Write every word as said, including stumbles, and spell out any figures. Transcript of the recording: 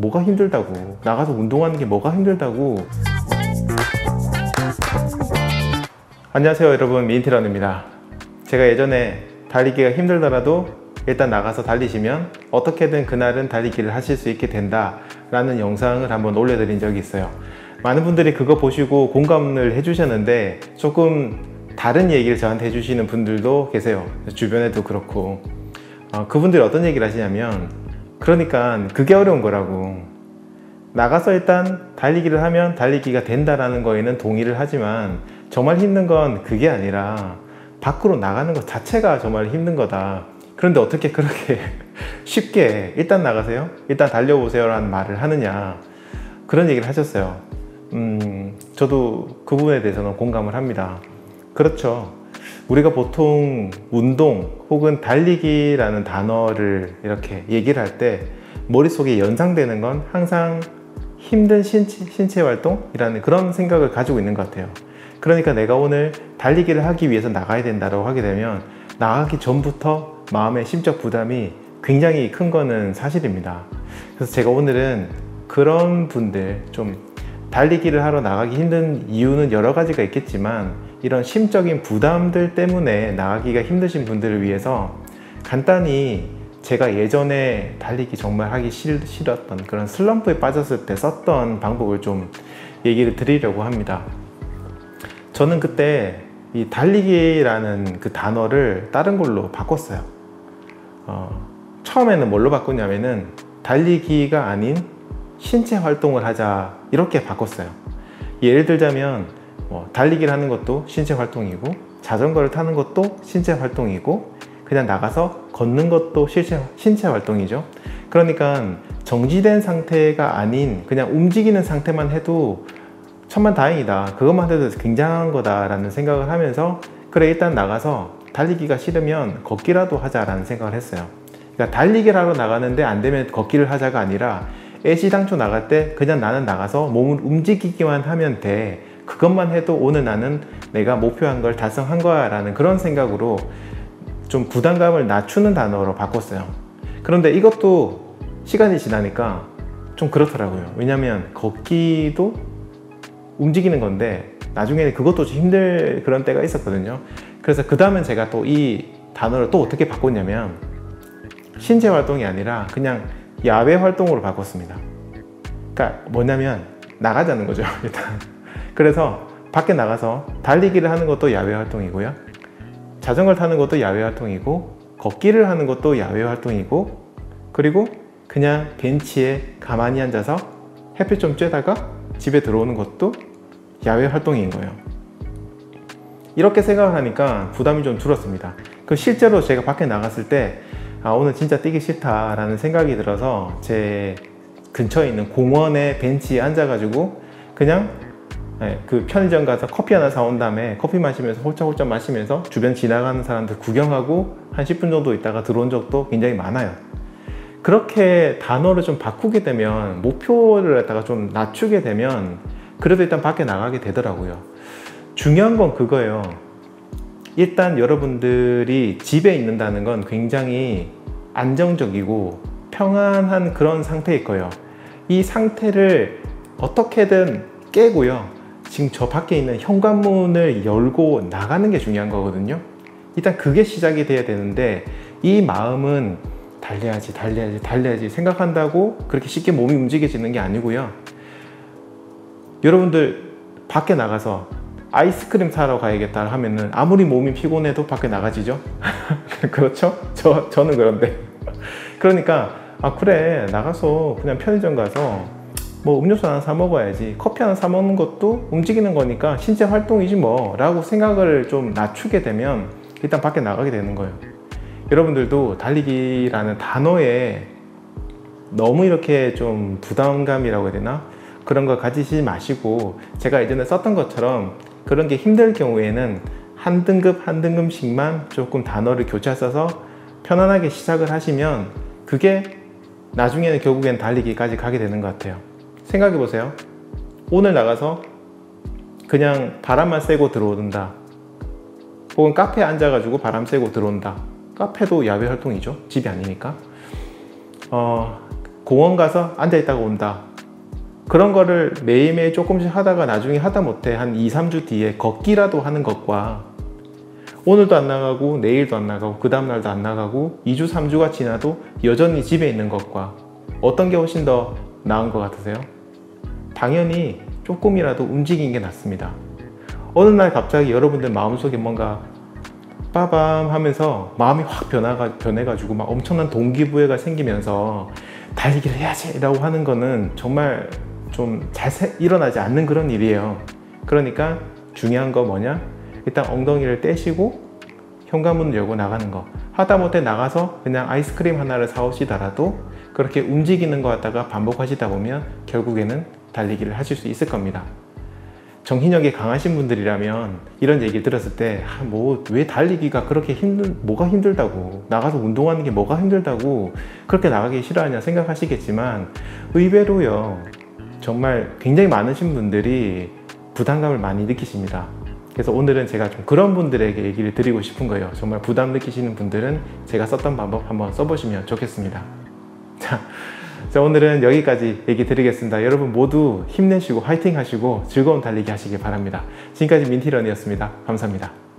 뭐가 힘들다고, 나가서 운동하는 게 뭐가 힘들다고. 안녕하세요 여러분, 미인티런입니다. 제가 예전에 달리기가 힘들더라도 일단 나가서 달리시면 어떻게든 그날은 달리기를 하실 수 있게 된다 라는 영상을 한번 올려드린 적이 있어요. 많은 분들이 그거 보시고 공감을 해주셨는데 조금 다른 얘기를 저한테 해주시는 분들도 계세요. 주변에도 그렇고. 어, 그분들이 어떤 얘기를 하시냐면, 그러니까 그게 어려운 거라고. 나가서 일단 달리기를 하면 달리기가 된다라는 거에는 동의를 하지만 정말 힘든 건 그게 아니라 밖으로 나가는 것 자체가 정말 힘든 거다. 그런데 어떻게 그렇게 쉽게 일단 나가세요, 일단 달려보세요 라는 말을 하느냐, 그런 얘기를 하셨어요. 음, 저도 그 부분에 대해서는 공감을 합니다. 그렇죠. 우리가 보통 운동 혹은 달리기라는 단어를 이렇게 얘기를 할 때 머릿속에 연상되는 건 항상 힘든 신체, 신체 활동이라는 그런 생각을 가지고 있는 것 같아요. 그러니까 내가 오늘 달리기를 하기 위해서 나가야 된다고 하게 되면 나가기 전부터 마음의 심적 부담이 굉장히 큰 거는 사실입니다. 그래서 제가 오늘은 그런 분들, 좀 달리기를 하러 나가기 힘든 이유는 여러 가지가 있겠지만 이런 심적인 부담들 때문에 나가기가 힘드신 분들을 위해서 간단히 제가 예전에 달리기 정말 하기 싫, 싫었던 그런 슬럼프에 빠졌을 때 썼던 방법을 좀 얘기를 드리려고 합니다. 저는 그때 이 달리기라는 그 단어를 다른 걸로 바꿨어요. 어, 처음에는 뭘로 바꿨냐면은 달리기가 아닌 신체 활동을 하자 이렇게 바꿨어요. 예를 들자면 뭐 달리기를 하는 것도 신체 활동이고, 자전거를 타는 것도 신체 활동이고, 그냥 나가서 걷는 것도 신체, 신체 활동이죠. 그러니까 정지된 상태가 아닌 그냥 움직이는 상태만 해도 천만다행이다, 그것만 해도 굉장한 거다 라는 생각을 하면서, 그래 일단 나가서 달리기가 싫으면 걷기라도 하자라는 생각을 했어요. 그러니까 달리기를 하러 나가는데 안 되면 걷기를 하자가 아니라 애시당초 나갈 때 그냥 나는 나가서 몸을 움직이기만 하면 돼, 그것만 해도 오늘 나는 내가 목표한 걸 달성한 거야 라는 그런 생각으로 좀 부담감을 낮추는 단어로 바꿨어요. 그런데 이것도 시간이 지나니까 좀 그렇더라고요. 왜냐면 걷기도 움직이는 건데 나중에는 그것도 좀 힘들 그런 때가 있었거든요. 그래서 그 다음엔 제가 또 이 단어를 또 어떻게 바꿨냐면 신체 활동이 아니라 그냥 야외 활동으로 바꿨습니다. 그러니까 뭐냐면 나가자는 거죠 일단. 그래서 밖에 나가서 달리기를 하는 것도 야외 활동이고요, 자전거를 타는 것도 야외 활동이고, 걷기를 하는 것도 야외 활동이고, 그리고 그냥 벤치에 가만히 앉아서 햇빛 좀 쬐다가 집에 들어오는 것도 야외 활동인 거예요. 이렇게 생각을 하니까 부담이 좀 줄었습니다. 그 실제로 제가 밖에 나갔을 때 아, 오늘 진짜 뛰기 싫다 라는 생각이 들어서 제 근처에 있는 공원의 벤치에 앉아가지고 그냥 그 편의점 가서 커피 하나 사온 다음에 커피 마시면서 홀짝홀짝 마시면서 주변 지나가는 사람들 구경하고 한 십 분 정도 있다가 들어온 적도 굉장히 많아요. 그렇게 단어를 좀 바꾸게 되면, 목표를 갖다가 좀 낮추게 되면 그래도 일단 밖에 나가게 되더라고요. 중요한 건 그거예요. 일단 여러분들이 집에 있는다는 건 굉장히 안정적이고 평안한 그런 상태일 거예요. 이 상태를 어떻게든 깨고요, 지금 저 밖에 있는 현관문을 열고 나가는 게 중요한 거거든요. 일단 그게 시작이 돼야 되는데, 이 마음은 달려야지 달려야지 달려야지 생각한다고 그렇게 쉽게 몸이 움직여지는 게 아니고요. 여러분들 밖에 나가서 아이스크림 사러 가야겠다 하면은 아무리 몸이 피곤해도 밖에 나가지죠. 그렇죠? 저, 저는 그런데 그러니까 아 그래 나가서 그냥 편의점 가서 뭐 음료수 하나 사 먹어야지, 커피 하나 사 먹는 것도 움직이는 거니까 신체 활동이지 뭐 라고 생각을 좀 낮추게 되면 일단 밖에 나가게 되는 거예요. 여러분들도 달리기라는 단어에 너무 이렇게 좀 부담감이라고 해야 되나, 그런 거 가지지 마시고, 제가 예전에 썼던 것처럼 그런 게 힘들 경우에는 한 등급 한 등급씩만 조금 단어를 교차 써서 편안하게 시작을 하시면 그게 나중에는 결국엔 달리기까지 가게 되는 것 같아요. 생각해 보세요. 오늘 나가서 그냥 바람만 쐬고 들어온다, 혹은 카페에 앉아가지고 바람 쐬고 들어온다. 카페도 야외 활동이죠, 집이 아니니까. 어, 공원 가서 앉아있다가 온다. 그런 거를 매일매일 조금씩 하다가 나중에 하다 못해 한 이, 삼 주 뒤에 걷기라도 하는 것과 오늘도 안 나가고 내일도 안 나가고 그 다음날도 안 나가고 이 주, 삼 주가 지나도 여전히 집에 있는 것과 어떤 게 훨씬 더 나은 것 같으세요? 당연히 조금이라도 움직이는 게 낫습니다. 어느 날 갑자기 여러분들 마음속에 뭔가 빠밤 하면서 마음이 확 변화가, 변해가지고 막 엄청난 동기부여가 생기면서 달리기를 해야지 라고 하는 거는 정말 좀 잘 일어나지 않는 그런 일이에요. 그러니까 중요한 거 뭐냐? 일단 엉덩이를 떼시고 현관문을 열고 나가는 거. 하다못해 나가서 그냥 아이스크림 하나를 사오시더라도 그렇게 움직이는 거 갖다가 반복하시다 보면 결국에는 달리기를 하실 수 있을 겁니다. 정신력이 강하신 분들이라면 이런 얘기를 들었을 때 아, 뭐 왜 달리기가 그렇게 힘들, 뭐가 힘들다고, 나가서 운동하는 게 뭐가 힘들다고 그렇게 나가기 싫어하냐 생각하시겠지만 의외로요, 정말 굉장히 많으신 분들이 부담감을 많이 느끼십니다. 그래서 오늘은 제가 좀 그런 분들에게 얘기를 드리고 싶은 거예요. 정말 부담 느끼시는 분들은 제가 썼던 방법 한번 써보시면 좋겠습니다. 자, 자, 오늘은 여기까지 얘기 드리겠습니다. 여러분 모두 힘내시고 화이팅 하시고 즐거운 달리기 하시길 바랍니다. 지금까지 민티런이었습니다. 감사합니다.